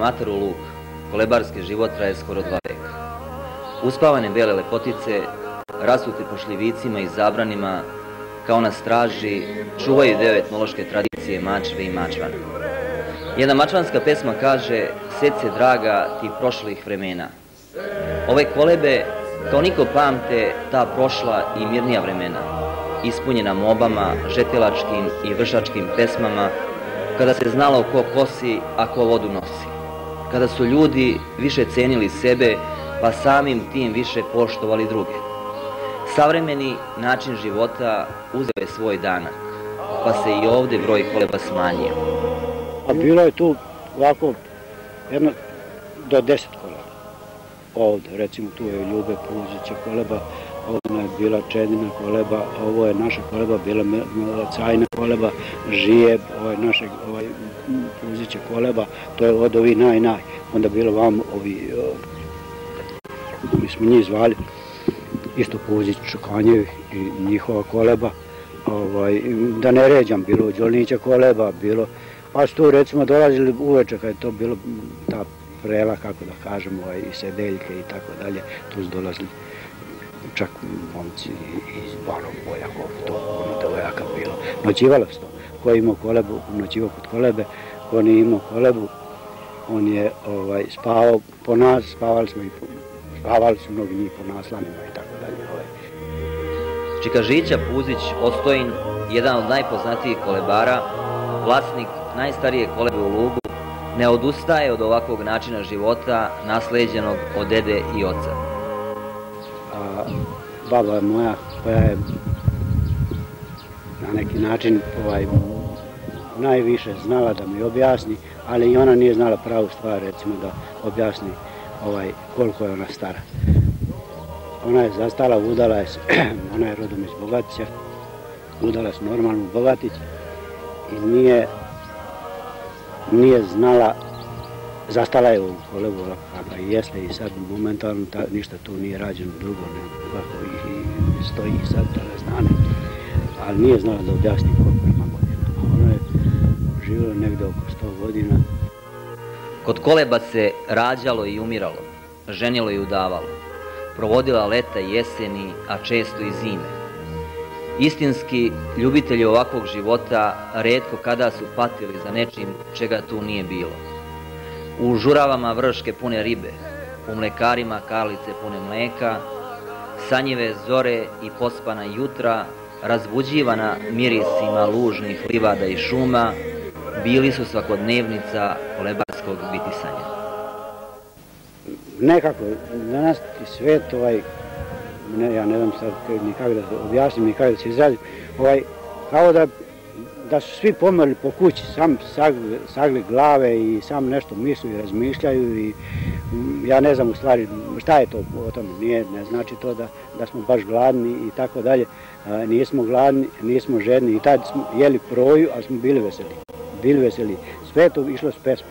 Mater u luk, kolebarski život traje skoro 2 veka. Uspavane bele lepotice, rasute po šljivicima i zabranima, kao na straži, čuvaju deo etnološke tradicije mačve i mačvana. Jedna mačvanska pesma kaže: "Sjeć se, draga, tih prošlih vremena." Ove kolebe kao niko pamte ta prošla i mirnija vremena, ispunjena mobama, žetelačkim i vršačkim pesmama, kada se znalo ko kosi, a ko vodu nosi. Kada su ljudi više cenili sebe, pa samim tim više poštovali druge. Savremeni način života uzeo je svoj danak, pa se i ovde broj koleba smanjio. A bilo je tu ovako jedno do 10 koleba. Ovde, recimo tu je Ljube Puzića koleba, ovdje je bila Čedina koleba, ovo je naša koleba, bila Cajna koleba, Žijeb, ovo je naše Puzića koleba, to je od ovi naj. Onda bilo vam ovi, mi smo njih zvali, isto Puzić, Čukanjevi i njihova koleba, da ne ređam, bilo Đolnića koleba, bilo, pa su tu recimo dolazili uveče kad je to bilo ta prela, kako da kažem, i sedeljke i tako dalje, tu su dolazili čak momci iz Barog Polja, to ono devojaka bilo. Noćivalo se to, ko je imao kolebu, noćivao kod kolebe, ko nije imao kolebu, on je spavao po nas, spavali su mnogi njih po naslanima i tako dalje. Čikažića Puzić Ostojin, jedan od najpoznatijih kolebara, vlasnik najstarije kolebe u Lugu, ne odustaje od ovakvog načina života nasleđenog od dede i oca. Baba moja, koja je na neki način najviše znala da mi objasni, ali i ona nije znala pravu stvar, recimo da objasni koliko je ona stara. Ona je zastala, udala je se, ona je rodom iz Bogatića, udala se normalno u Bogatić i nije znala, zastala je u kolebu, kakva i jeste i sad momentalno ništa tu nije rađeno drugo, kako i stoji sad telesnane, ali nije znala da objasni koliko ima godina. Ona je živjela negde oko 100 godina. Kod koleba se rađalo i umiralo, ženilo i udavalo, provodila leta i jeseni, a često i zime. Istinski ljubitelji ovakvog života retko kada su patili za nečim čega tu nije bilo. U žuravama vrške pune ribe, u mlekarima karlice pune mleka, sanjive zore i pospana jutra, razbuđivana mirisima lužnih livada i šuma, bili su svakodnevnica kolebarskog bitisanja. Nekako, danas svet, ja ne znam sad nikako da objasnim, nikako da se izrazim, kao da su svi pomrli po kući, sam sagli glave i sam nešto misle i razmišljaju i ja ne znam u stvari šta je to o tome, ne znači to da smo baš gladni i tako dalje, nismo gladni, nismo žedni i tad smo jeli proju, ali smo bili veseli, sve je to išlo s pesmom.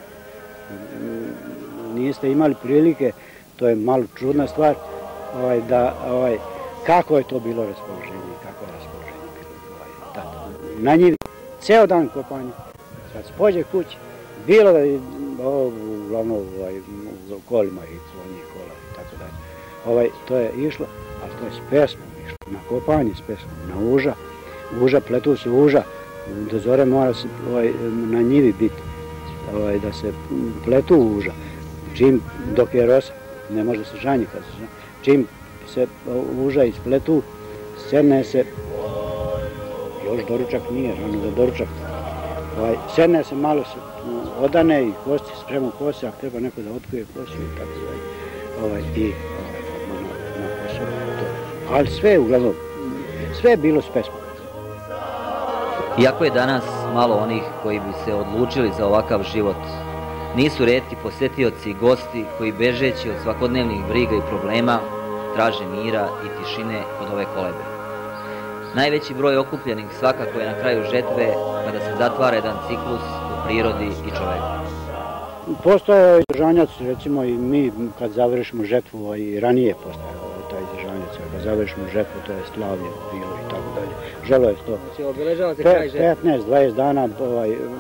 Niste imali prilike, to je malo čudna stvar, kako je to bilo raspoloženje, kako je raspoloženje bilo tada. Na njivi, ceo dan kopanje, kad se pođe kući, bilo da je, uglavnom u kolima i svojih kola i tako dalje. To je išlo, ali to je s pesmom išlo, na kopanje s pesmom, na uža, pletu se uža, do zore mora se na njivi biti, da se pletu uža. Čim, dok je rosa, ne može se žanji kad se žanji. Čim se uža ispletu, sedne se, još doručak nije, rano za doručak, sedne se, malo se odane i kosti, spremu kose, ako treba neko da otkuje kosu i tako i na kosu. Ali sve, uglavnom, sve je bilo s pesmom. Iako je danas malo onih koji bi se odlučili za ovakav život, nisu retki posetioci i gosti koji bežeći od svakodnevnih briga i problema traže mira i tišine kod ove kolebe. Najveći broj okupljenih svakako je na kraju žetve kada se zatvara jedan ciklus u prirodi i čoveku. Postoje izdržanjac, recimo i mi kad završimo žetvu, i ranije postoje taj izdržanjac, kad završimo žetvu, to je slavlje bilo i tako dalje. Želo je to. 15-20 dana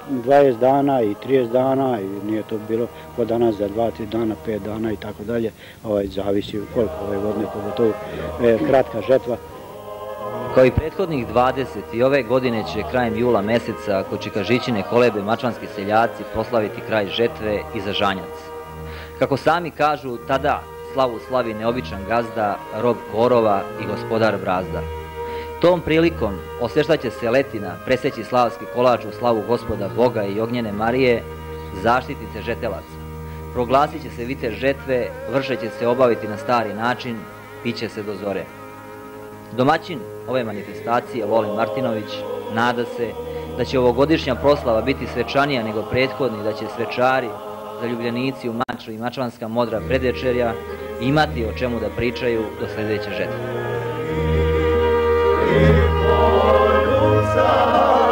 20 dana i 30 dana i nije to bilo kod danas za 2-3 dana, 5 dana i tako dalje. Zavisi koliko ove godine, pogotovo kratka žetva. Kao i prethodnih 20 i ove godine će krajem jula meseca kod Čikažićine kolebe mačvanski seljaci proslaviti kraj žetve i zažanjac. Kako sami kažu, tada slavu slavi neobičan gazda, rob korova i gospodar brazda. Tom prilikom osveštaće se letina, preseći slavski kolač u slavu gospoda Boga i Ognjene Marije, zaštitnice žetelaca. Proglasit će se vite žetve, vrše će se obaviti na stari način, piće se do zore. Domaćin ove manifestacije, Volin Martinović, nada se da će ovogodišnja proslava biti svečanija nego prethodni, da će svečari, zaljubljenici u Maču i mačvanska modra predvečerja imati o čemu da pričaju do sledeće žetve.